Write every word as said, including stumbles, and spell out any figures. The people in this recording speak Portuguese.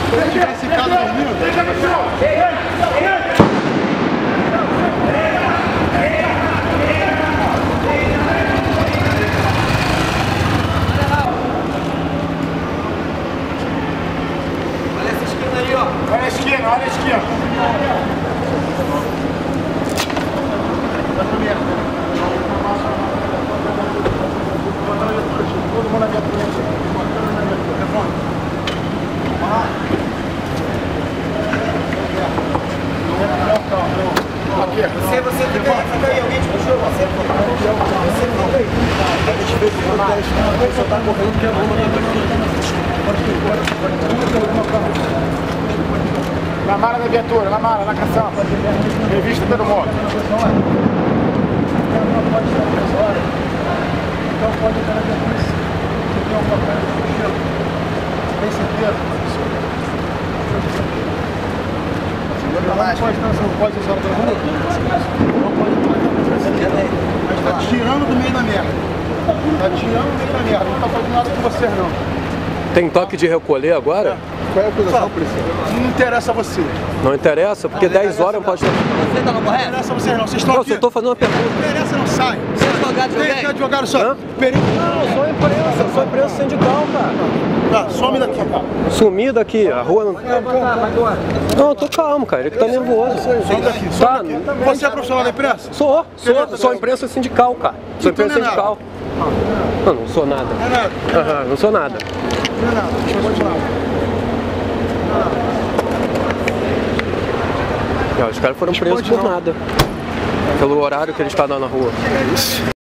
Se tivesse ficado dormindo. Olha essa esquina aí, ó. Olha a esquina, olha a esquina. Todo mundo na minha frente. Telefone. Aqui. Você, você fica aí, fica aí. Alguém te puxou? Você Você fica aí. Deixa eu ver se você só tá correndo que a bomba tá Na mala da viatura, na mala, na caçamba. Revista todo mundo. Então pode entrar na polícia. Você tem alguma coisa de mochila? Tem certeza? Não pode estar, você não pode usar o telefone? Não pode entrar. Mas está tirando do meio da merda. Está tirando do meio da merda. Não está fazendo nada com você, não. Tem toque de recolher agora? Qual é a acusação, policial? Não interessa a você. Não interessa? Porque dez horas não pode estar... Você tá no Não correto? interessa a você, não. Vocês estão Não, aqui. eu estou fazendo uma pergunta. Não interessa, não sai. Você é advogado de Tem alguém? aqui advogado só. Hã? Perigo. Não, eu sou imprensa, eu sou imprensa sindical, cara. Tá, some daqui. Sumi daqui, a rua não... Não, eu tô calmo, cara, ele que tá nervoso. Some daqui, some Tá, daqui. Você é profissional da imprensa? Sou, sou, sou imprensa sindical, cara. Sou Então imprensa não é nada. sindical. Não, não sou nada. Não é nada. Aham, não sou nada. Não é nada. Deixa eu continuar. Não, os caras foram presos por nada. Pelo horário que eles estavam na rua.